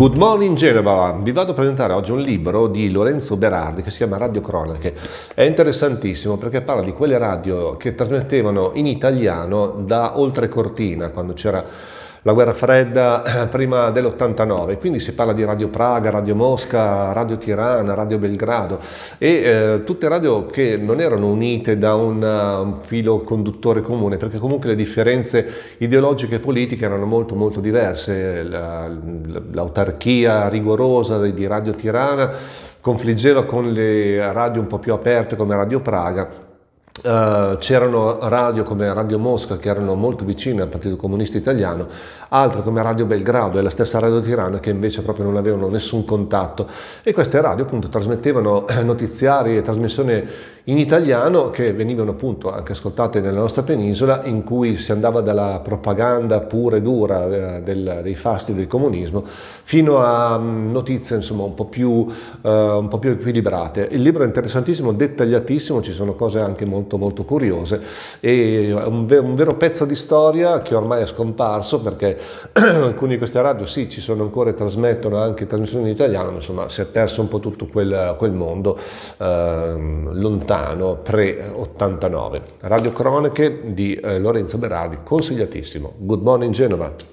Good morning Genova, vi vado a presentare oggi un libro di Lorenzo Berardi che si chiama Radio Cronache. È interessantissimo perché parla di quelle radio che trasmettevano in italiano da oltrecortina, quando c'era la guerra fredda prima dell'89, quindi si parla di Radio Praga, Radio Mosca, Radio Tirana, Radio Belgrado e tutte radio che non erano unite da un filo conduttore comune, perché comunque le differenze ideologiche e politiche erano molto diverse. L'autarchia rigorosa di Radio Tirana confliggeva con le radio un po' più aperte come Radio Praga. C'erano radio come Radio Mosca che erano molto vicine al Partito Comunista Italiano, altre come Radio Belgrado e la stessa Radio Tirana che invece proprio non avevano nessun contatto, e queste radio appunto trasmettevano notiziari e trasmissioni in italiano che venivano appunto anche ascoltate nella nostra penisola, in cui si andava dalla propaganda pura e dura dei fasti del comunismo fino a notizie insomma un po' più equilibrate. Il libro è interessantissimo, dettagliatissimo, ci sono cose anche molto curiose e un vero pezzo di storia che ormai è scomparso, perché alcune di queste radio sì ci sono ancora e trasmettono anche trasmissioni in italiano, ma insomma si è perso un po' tutto quel mondo lontano pre-89. Radio Cronache di Lorenzo Berardi, consigliatissimo. Good morning Genova.